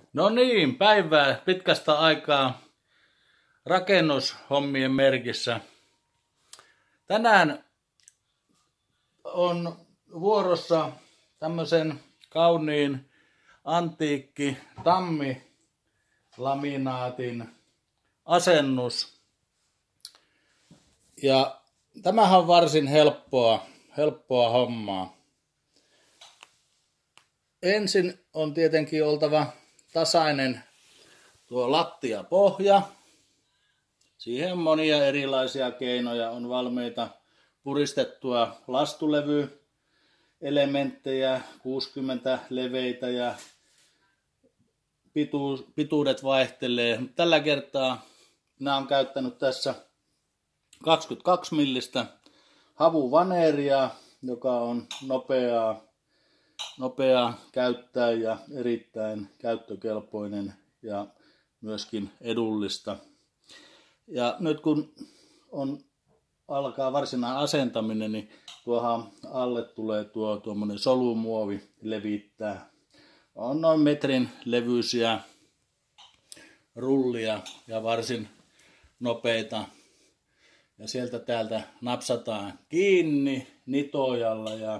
No niin, päivää pitkästä aikaa rakennushommien merkissä. Tänään on vuorossa tämmöisen kauniin antiikki tammilaminaatin asennus. Ja tämähän on varsin helppoa hommaa. Ensin on tietenkin oltava tasainen tuo lattiapohja. Siihen monia erilaisia keinoja on valmiita. Puristettua lastulevyelementtejä, 60 leveitä ja pituudet vaihtelee. Tällä kertaa minä olen käyttänyt tässä 22 millistä havuvaneeria, joka on nopea käyttää ja erittäin käyttökelpoinen ja myöskin edullista. Ja nyt kun alkaa varsinainen asentaminen, niin tuohon alle tulee tuommoinen solumuovi levittää. On noin metrin levyisiä rullia ja varsin nopeita. Ja sieltä täältä napsataan kiinni nitojalla ja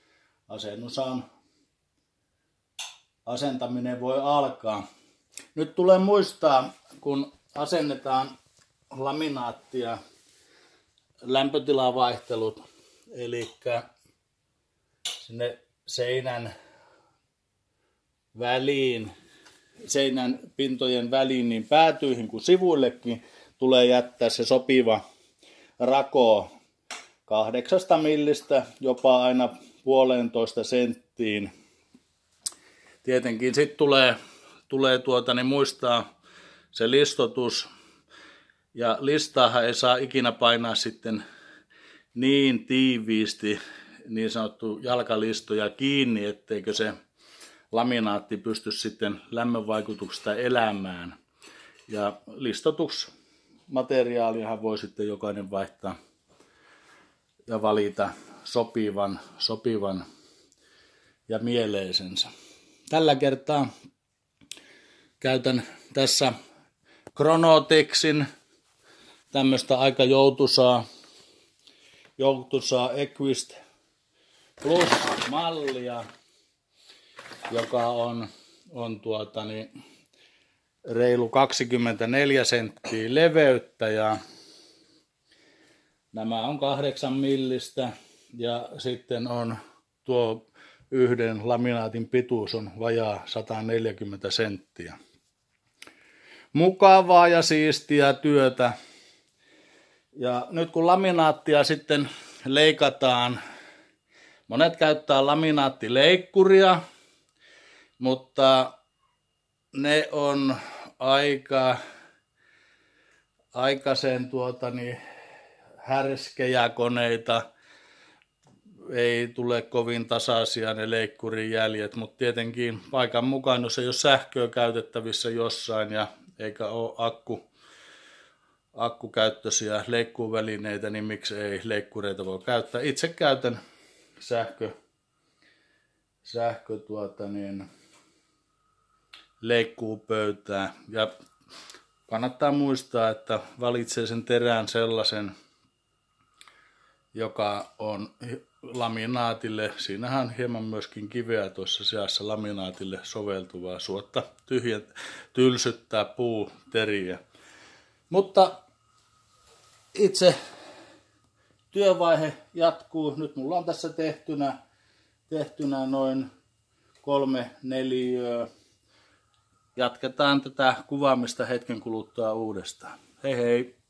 asentaminen voi alkaa. Nyt tulee muistaa, kun asennetaan laminaattia, lämpötilavaihtelut, eli sinne seinän pintojen väliin, niin päätyihin kuin sivuillekin tulee jättää se sopiva rako 8 millistä jopa aina 1,5 senttiin. Tietenkin sitten tulee muistaa se listotus. Ja listaahan ei saa ikinä painaa sitten niin tiiviisti niin sanottu jalkalistoja kiinni, etteikö se laminaatti pysty sitten lämmönvaikutuksesta elämään. Ja listotusmateriaaliahan voi sitten jokainen vaihtaa ja valita sopivan ja mieleisensä. Tällä kertaa käytän tässä Chronotexin tämmöistä aika joutuisaa Equist Plus-mallia, joka on reilu 24 senttiä leveyttä ja nämä on 8 millistä ja sitten on tuo yhden laminaatin pituus on vajaa 140 senttiä. Mukavaa ja siistiä työtä. Ja nyt kun laminaattia sitten leikataan, monet käyttää laminaattileikkuria, mutta ne on aikaisen härskejä koneita. Ei tule kovin tasaisia ne leikkurin jäljet, mutta tietenkin paikan mukaan, jos ei ole sähköä käytettävissä jossain ja eikä ole akkukäyttöisiä leikkuuvälineitä, niin miksi ei leikkureita voi käyttää. Itse käytän leikkuupöytää ja kannattaa muistaa, että valitsee sen terän sellaisen, joka on laminaatille, siinähän on hieman myöskin kiveä tuossa seassa laminaatille soveltuvaa suotta tylsyttää puuteriä. Mutta itse työvaihe jatkuu. Nyt mulla on tässä tehtynä noin 3 neliöä. Jatketaan tätä kuvaamista hetken kuluttua uudestaan. Hei hei!